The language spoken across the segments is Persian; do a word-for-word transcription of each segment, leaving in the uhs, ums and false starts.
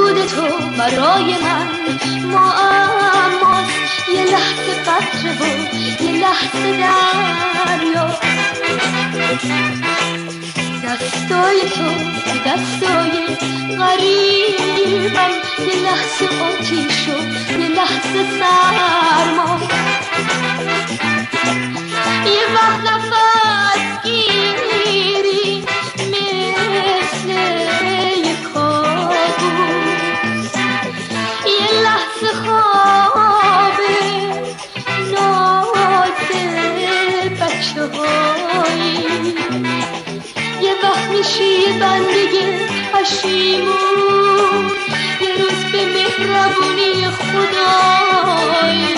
وجود تو برای من معماست، یه لحظه قطره و یه لحظه دریا. دستای تو دستای غریبم، یه لحظه آتیش و یه لحظه سرما. یه وقت نفس گیری مثل یه کابوس، یه لحظه خوابه ناز بچه هایی. یه وقت میشی بندگی پشیمون، یه روز به مهربونی خدایی.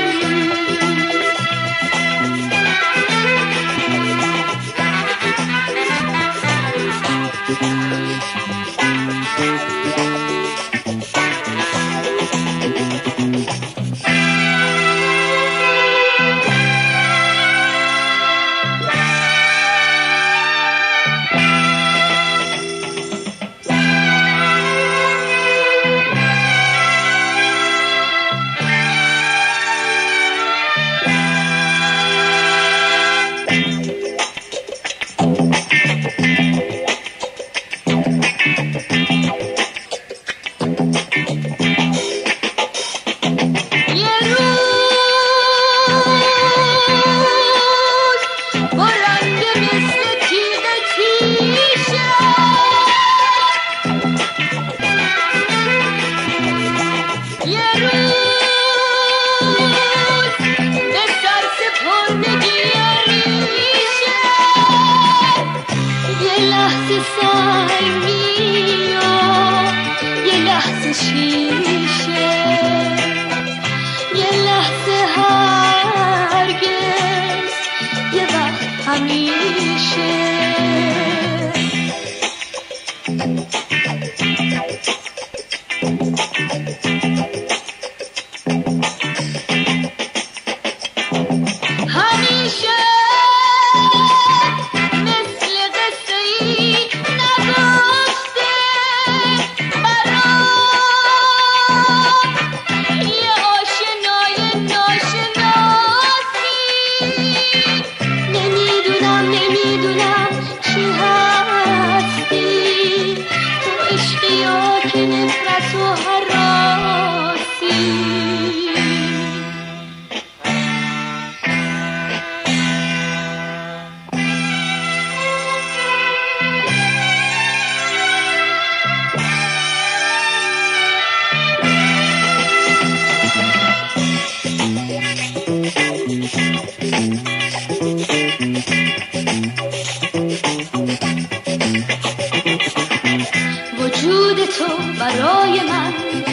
وجود تو برای من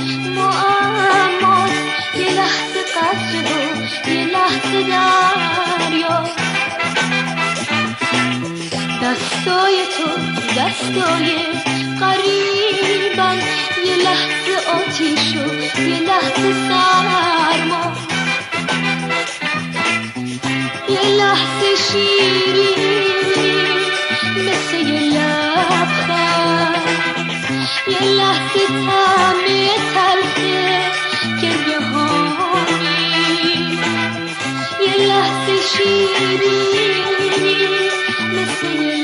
معماست، یه لحظه قطره و یه لحظه دریا. دستای تو دستای غریبم، یه لحظه آتیش و یه لحظه سرما. یه لحظه شیری مثل یه لبخند، یه لحظه طعم تلخ گریه هایی. یه لحظه شیری مثل یه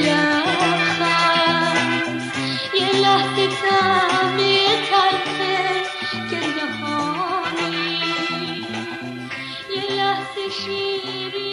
لبخند، یه لحظه طعم تلخ گریه هایی. یه لحظه شیری